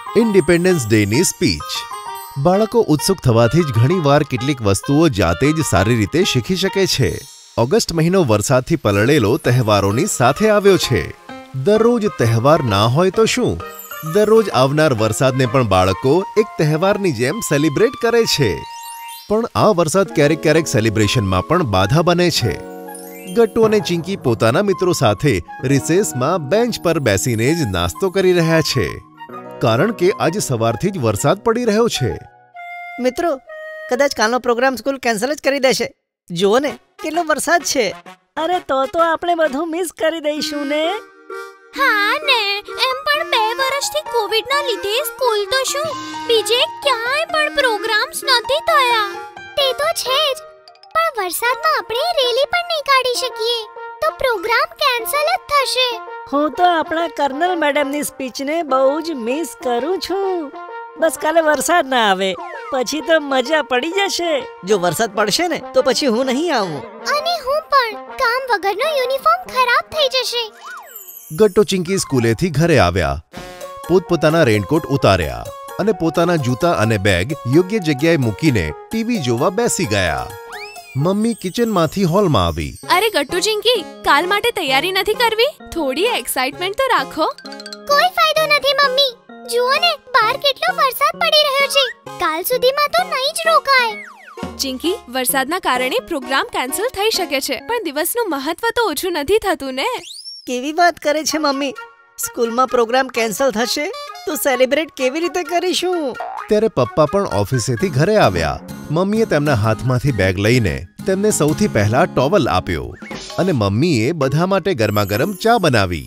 Independence ડેની speech. બાળકો ઉત્સુક થવાથી જ ઘણીવાર કેટલીક વસ્તુઓ જાતે જ સારી રીતે શીખી શકે છે. ઓગસ્ટ મહિનો વરસાદથી પલળેલો તહેવારોની સાથે આવ્યો છે. દરરોજ તહેવાર ના હોય તો શું, દરરોજ આવનાર વરસાદને પણ બાળકો એક તહેવારની જેમ સેલિબ્રેટ કરે છે. પણ આ વરસાદ ક્યારેક ક્યારેક સેલિબ્રેશનમાં પણ બાધા બને છે. ગટ્ટુ અને ચિંકી પોતાના મિત્રો સાથે રિસેસમાં બેન્ચ પર બેસીને જ નાસ્તો કરી રહ્યા છે, કારણ કે આજે સવારથી જ વરસાદ પડી રહ્યો છે. મિત્રો, કદાચ કાલનો પ્રોગ્રામ સ્કૂલ કેન્સલ જ કરી દેશે. જુઓ ને કેટલો વરસાદ છે. અરે તો આપણે બધું મિસ કરી દઈશું ને. હા ને, એમ પણ 2 વર્ષથી કોવિડના લીધે સ્કૂલ તો શું, બીજે ક્યાંય પણ પ્રોગ્રામ્સ નથી થયા. તે તો છે જ, પણ વરસાદમાં આપણે રેલી પણ નહીં કાઢી શકીએ, તો પ્રોગ્રામ કેન્સલ જ થશે. હું તો આપણા કર્નલ મેડમની સ્પીચને બહુ જ મિસ કરું છું. બસ કાલે વરસાદ ના આવે પછી તો મજા પડી જશે. જો વરસાદ પડશે ને તો પછી હું નહીં આવું. અને હું પણ. કામ વગરનો યુનિફોર્મ ખરાબ થઈ જશે. ગટ્ટુ ચિંકી સ્કૂલેથી ઘરે આવ્યા, પોતપોતાના રેનકોટ ઉતાર્યા અને પોતાના જૂતા અને બેગ યોગ્ય જગ્યાએ મૂકીને ટીવી જોવા બેસી ગયા. મમ્મી કિચનમાંથી હોલમાં આવી. અરે ગટ્ટુ ચિંકી, કાલ માટે તૈયારી નથી કરવી? થોડી એક્સાઇટમેન્ટ તો રાખો. કોઈ ફાયદો નથી મમ્મી. જુઓ ને, બહાર કેટલો વરસાદ પડી રહ્યો છે. કાલ સુધીમાં તો નહીં જ રોકાય. ચિંકી, વરસાદના કારણે પ્રોગ્રામ કેન્સલ થઈ શકે છે, પણ દિવસનું મહત્વ તો ઓછું નથી થતું ને. કેવી વાત કરે છે મમ્મી? સ્કૂલમાં પ્રોગ્રામ કેન્સલ થશે તો સેલિબ્રેટ કેવી રીતે કરીશું? ત્યારે પપ્પા પણ ઓફિસેથી ઘરે આવ્યા. મમ્મીએ તેમના હાથમાંથી બેગ લઈને તેમને સૌથી પહેલા ટોવલ આપ્યો અને મમ્મીએ બધા માટે ગરમાગરમ ચા બનાવી.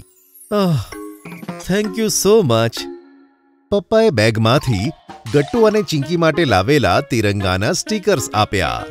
Thank you so much. પપ્પાએ બેગમાંથી ગટ્ટુ અને ચિંકી માટે લાવેલા તિરંગાના સ્ટીકર્સ આપ્યા.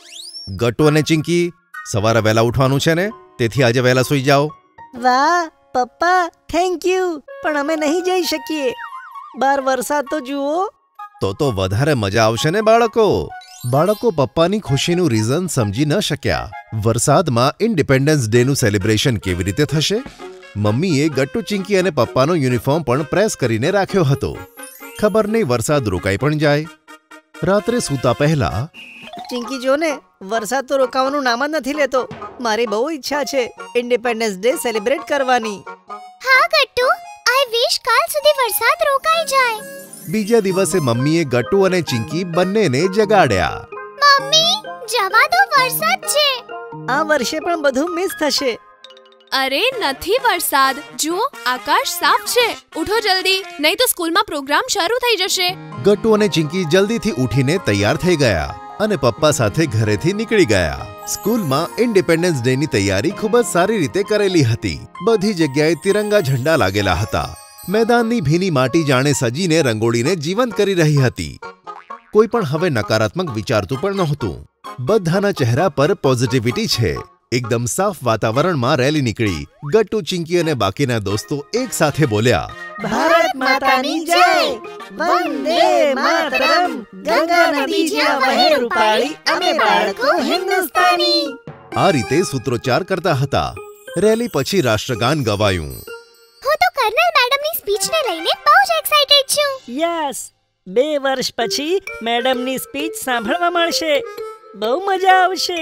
ગટ્ટુ અને ચિંકી, સવારે વહેલા ઉઠવાનું છે ને, તેથી આજે વહેલા સૂઈ જાઓ. વાહ પપ્પા, થેન્ક યુ, પણ અમે નહીં જઈ શકીએ. બહાર વરસાદ તો જુઓ. તો વધારે મજા આવશે ને બાળકો. બાળકો પપ્પાની ખુશીનું રીઝન સમજી ન શક્યા. વરસાદમાં ઇન્ડિપેન્ડન્સ ડેનું સેલિબ્રેશન કેવી રીતે થશે? મમ્મીએ ગટ્ટુ, ચિંકી અને પપ્પાનો યુનિફોર્મ પણ પ્રેસ કરીને રાખ્યો હતો. ખબર નહીં વરસાદ રોકાઈ પણ જાય. રાત્રે સૂતા પહેલા ચિંકી, જો ને વરસાદ તો રોકાવાનું નામ જ નથી લેતો. મારી બહુ ઈચ્છા છે ઇન્ડિપેન્ડન્સ ડે સેલિબ્રેટ કરવાની. હા ગટ્ટુ, આઈ વિશ કાલ સુધી વરસાદ રોકાઈ જાય. બીજા દિવસે મમ્મીએ ગટ્ટુ અને ચિંકી બંનેને જગાડ્યા. મમ્મી, જવા દો, વરસાદ છે. આ વર્ષે પણ બધું મિસ થશે. અરે નથી વરસાદ. જુઓ, આકાશ સાફ છે. ઉઠો જલ્દી, નહીં તો સ્કૂલમાં પ્રોગ્રામ શરૂ થઈ જશે. ગટ્ટુ અને ચિંકી જલ્દીથી ઉઠીને તૈયાર થઈ ગયા અને પપ્પા સાથે ઘરેથી નીકળી ગયા. સ્કૂલમાં ઇન્ડિપેન્ડન્સ ડેની તૈયારી ખૂબ જ સારી રીતે કરેલી હતી. બધી જગ્યાએ તિરંગા ઝંડા લાગેલા હતા. મેદાનની ભીની માટી જાણે સજીને રંગોળીને જીવંત કરી રહી હતી. કોઈ પણ હવે નકારાત્મક વિચારતું પણ નહોતું. બધાના ચહેરા પર પોઝિટિવિટી છે. એકદમ સાફ વાતાવરણમાં રેલી નીકળી. ગટ્ટુ, ચિંકી અને બાકીના દોસ્તો એક સાથે બોલ્યા, ભારત માતાની જય, વંદે માતરમ, ગંગા નદી જ્યાં વહે રૂપાળી, અમે બાળકો હિન્દુસ્તાની. આ રીતે સૂત્રોચ્ચાર કરતા હતા. રેલી પછી રાષ્ટ્રગાન ગવાયું. હું તો કર્નલ મેડમની સ્પીચને લઈને બહુ જ એક્સાઇટેડ છું. યસ, 2 વર્ષ પછી મેડમની સ્પીચ સાંભળવા મળશે. બહુ મજા આવશે.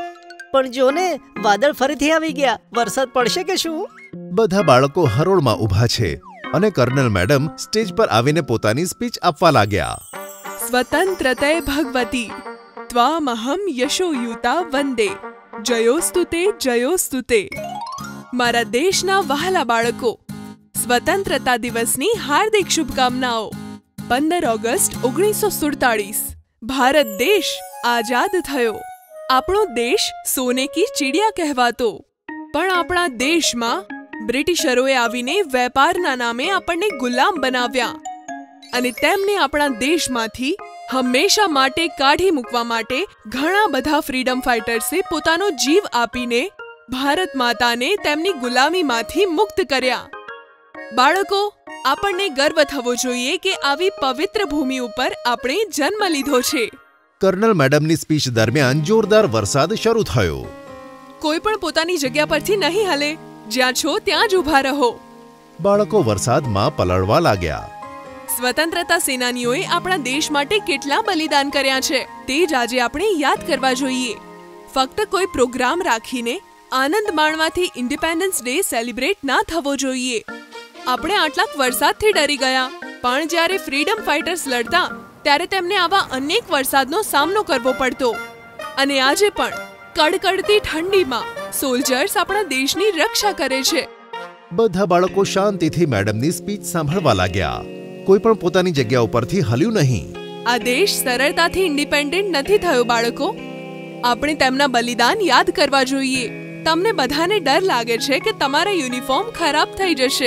પણ જો ને, વાદળ ફરીથી આવી ગયા. વરસાદ પડશે કે શું? બધા બાળકો હરોળમાં ઊભા છે અને કર્નલ મેડમ સ્ટેજ પર આવીને પોતાની સ્પીચ આપવા લાગ્યા. સ્વતંત્રતે ભગવતી ત્વામહમ યશોયુતા વંદે, જયોસ્તુતે જયોસ્તુતે. મારા દેશના વહાલા બાળકો, સ્વતંત્રતા દિવસની હાર્દિક શુભકામનાઓ. 15 ઓગસ્ટ 1947 ભારત દેશ આઝાદ થયો. આપણો દેશ સોને કી ચિડિયા કહેવાતો, પણ આપણા દેશમાં બ્રિટિશરોએ આવીને વેપારના નામે આપણને ગુલામ બનાવ્યા અને તેમને આપણા દેશમાંથી હંમેશા માટે કાઢી મૂકવા માટે ઘણા બધા ફ્રીડમ ફાઇટર્સે પોતાનો જીવ આપીને ભારત માતાને તેમની ગુલામીમાંથી મુક્ત કર્યા. બાળકો, આપણને ગર્વ થવો જોઈએ કે આવી પવિત્ર ભૂમિ ઉપર આપણે જન્મ લીધો છે. કર્નલ મેડમની સ્પીચ દરમિયાન જોરદાર વરસાદ શરૂ થયો. કોઈ પણ પોતાની જગ્યા પરથી નહીં હલે. જ્યાં છો ત્યાં જ ઊભા રહો. બાળકો વરસાદમાં પલળવા લાગ્યા. સ્વતંત્રતા સેનાનીઓએ આપણા દેશ માટે કેટલા બલિદાન કર્યા છે તે જ આજે આપણે યાદ કરવા જોઈએ. ફક્ત કોઈ પ્રોગ્રામ રાખીને આનંદ માણવાથી ઇન્ડિપેન્ડન્સ ડે સેલિબ્રેટ ના થવો જોઈએ. આપણે આટલાક વરસાદથી ડરી ગયા, પણ જ્યારે ફ્રીડમ ફાઇટર્સ લડતા ત્યારે તેમને આવા અનેક વરસાદનો સામનો કરવો પડતો. અને આજે પણ કડકડતી ઠંડીમાં સોલ્જર્સ આપણા દેશની રક્ષા કરે છે. બધા બાળકો શાંતિથી મેડમની સ્પીચ સાંભળવા લાગ્યા. કોઈ પણ પોતાની જગ્યા ઉપરથી હલ્યું નહીં. આ દેશ સરળતાથી ઇન્ડિપેન્ડન્ટ નથી થયો બાળકો. આપણે તેમના બલિદાન યાદ કરવા જોઈએ. તમને બધાને ડર લાગે છે કે તમારા યુનિફોર્મ ખરાબ થઈ જશે,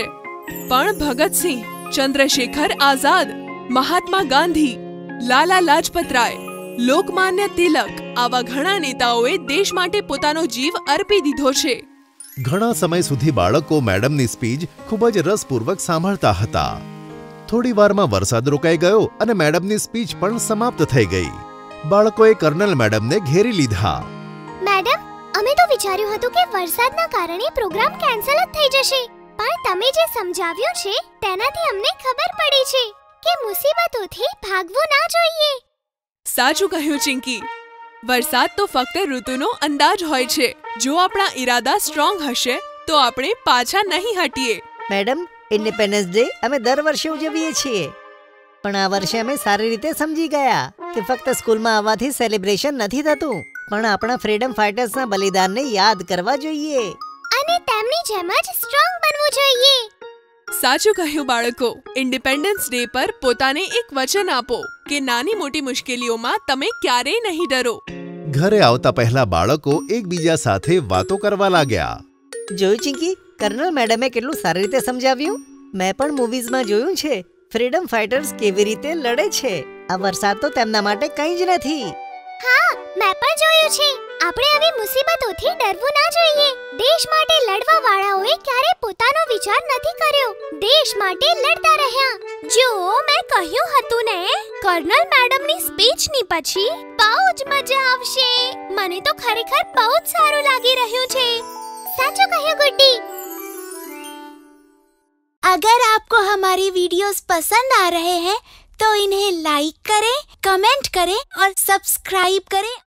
પણ ભગતસિંહ, ચંદ્રશેખર આઝાદ, મહાત્મા ગાંધી, લાલા લાજપતરાય, લોકમાન્ય તિલક આવા ઘણા નેતાઓએ દેશ માટે પોતાનો જીવ અર્પી દીધો છે. ઘણા સમય સુધી બાળકો મેડમની સ્પીચ ખૂબ જ રસપૂર્વક સાંભળતા હતા. થોડી વારમાં વરસાદ રોકાઈ ગયો અને મેડમની સ્પીચ પણ સમાપ્ત થઈ ગઈ. બાળકોએ કર્નલ મેડમને ઘેરી લીધા. મેડમ, અમે તો વિચાર્યું હતું કે વરસાદના કારણે પ્રોગ્રામ કેન્સલ જ થઈ જશે, પણ તમે જે સમજાવ્યું છે તેનાથી અમને ખબર પડી છે કે મુસીબતોથી ભાગવું ના જોઈએ. સાચું કહ્યું ચિંકી. વરસાદ તો ફક્ત ઋતુનો અંદાજ હોય છે. જો આપણા ઈરાદા સ્ટ્રોંગ હશે તો આપણે પાછા નહીં હટીએ. મેડમ, ઇન્ડિપેન્ડન્સ ડે અમે દર વર્ષે ઉજવીએ છીએ, પણ આ વર્ષે અમે સારી રીતે સમજી ગયા કે ફક્ત સ્કૂલમાં આવવાથી સેલિબ્રેશન નથી થતું, પણ આપણા ફ્રીડમ ફાઇટર્સના બલિદાનને યાદ કરવા જોઈએ અને તેમની જેમ જ સ્ટ્રોંગ બનવું જોઈએ. સાચું કહ્યું બાળકો. ઇન્ડિપેન્ડન્સ ડે પર પોતાને એક વચન આપો કે નાની મોટી મુશ્કેલીઓમાં તમે ક્યારેય નહીં ડરો. ઘરે આવતા પહેલા બાળકો એકબીજા સાથે વાતો કરવા લાગ્યા. જોયું ચિંકી, કર્નલ મેડમે કેટલું સારી રીતે સમજાવ્યું. મેં પણ મૂવીઝમાં જોયું છે ફ્રીડમ ફાઇટર્સ કેવી રીતે લડે છે. આ વરસાદ તો તેમના માટે કંઈ જ નથી. હા, મેં પણ જોયું છે. આપણે આવી મુસીબતોથી ડરવું ના જોઈએ. દેશ માટે લડવા વાળાઓએ ક્યારે પોતાનો વિચાર નથી કર્યો, દેશ માટે લડતા રહ્યા. જો મેં કહ્યું હતું ને, કર્નલ મેડમની સ્પીચની પછી બહુ જ મજા આવશે. મને તો ખરેખર બહુ જ સારું લાગી રહ્યું છે. સાચું કહ્યું ગુડ્ડી. अगर आपको हमारी वीडियोस पसंद आ रहे हैं तो इन्हें लाइक करें, कमेंट करें और सब्सक्राइब करें